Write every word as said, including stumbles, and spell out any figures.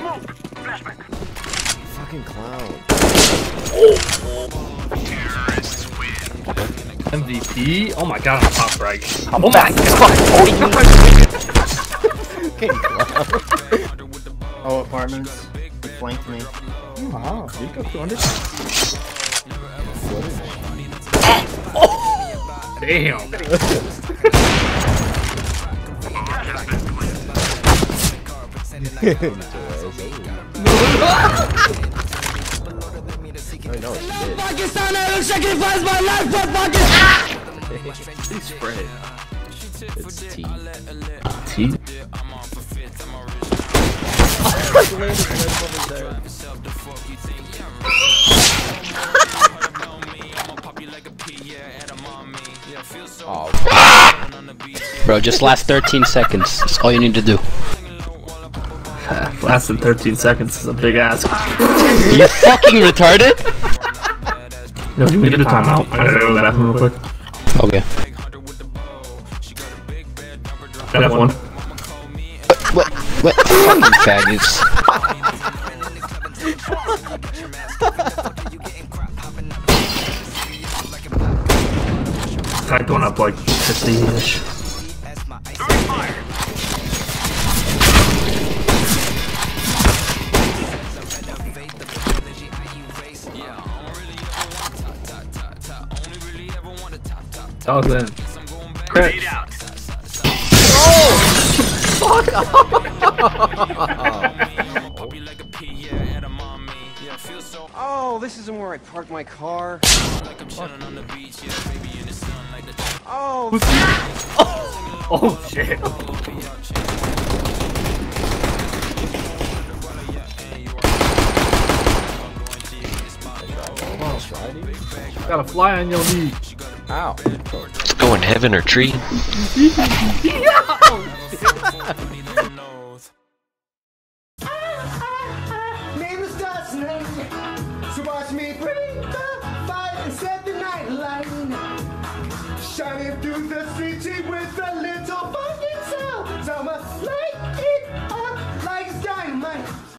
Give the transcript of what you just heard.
Fucking clown. M V P? Oh my god, I'm top right. Oh my god! Oh, apartments. They flanked me. Wow, you go two hundred. Damn. I know what you did. Pakistan, I will sacrifice my life for Pakistan! Please spread. It's T. T? Oh. Bro, just last thirteen seconds. That's all you need to do. Less than thirteen seconds is a big ask. You fucking retarded? Yo, do we get a timeout? I gotta go to the bathroom real quick. Okay. F one. What? What? Fucking faggots. Tag going up like fifty-ish. Oh, then. Crit. Oh! Fuck off! Oh, this isn't where I parked my car. Oh, Oh, shit. Got a fly on your knee. Ow. Let's go in heaven or tree. Name is Dustin. So watch me bring the fire and set the night light. Shining through the city with a little fucking sound. Summer light.